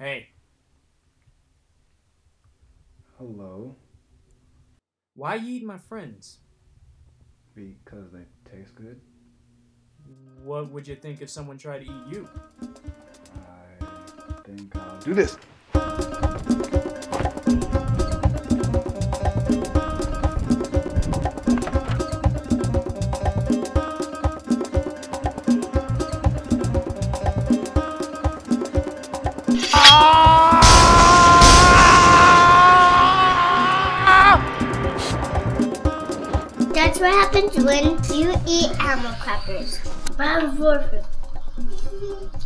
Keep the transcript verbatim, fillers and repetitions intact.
Hey. Hello. Why you eat my friends? Because they taste good. What would you think if someone tried to eat you? I think I'll do this. That's what happens when you eat animal crackers. Bad warfare.